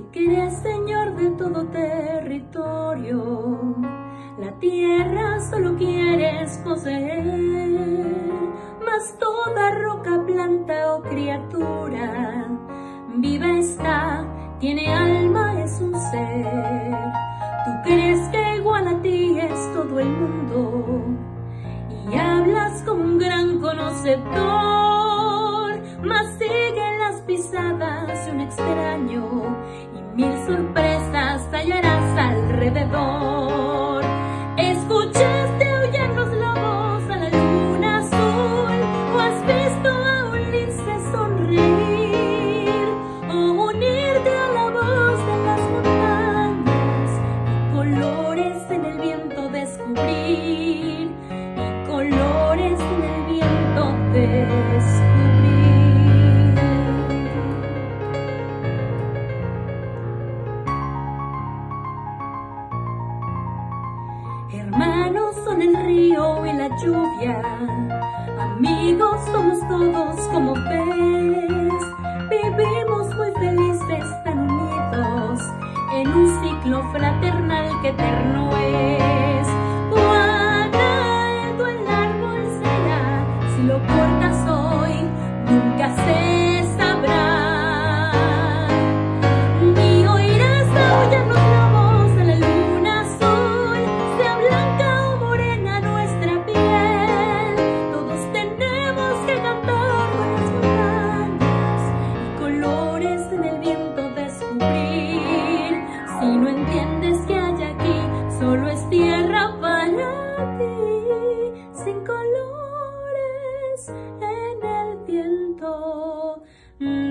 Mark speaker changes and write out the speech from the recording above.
Speaker 1: que eres Señor de todo territorio, la tierra solo quieres poseer, mas toda roca, planta o criatura viva está, tiene alma, es un ser. Tú crees que igual a ti es todo el mundo y hablas como un gran conocedor, mas sigue las pisadas de un extraño y mil sorpresas hallarás alrededor. ¿Escuchaste aullar los lobos a la luna azul? ¿O has visto a un lince sonreír? ¿O unirte a la voz de las montañas y colores en el viento descubrir? Y colores en el viento descubrir. Hermanos son el río y la lluvia, amigos somos todos como ves. Vivimos muy felices tan unidos en un ciclo fraternal que eterno es. Cuán alto el árbol será, si lo cortas hoy nunca se sabrá. Ni oirás aullar los lobos a la luna azul, sea blanca o morena nuestra piel. Todos tenemos que cantar con las montañas y colores en el viento descubrir. Si no entiendes que hay aquí, solo es tierra para ti, sin colores en el viento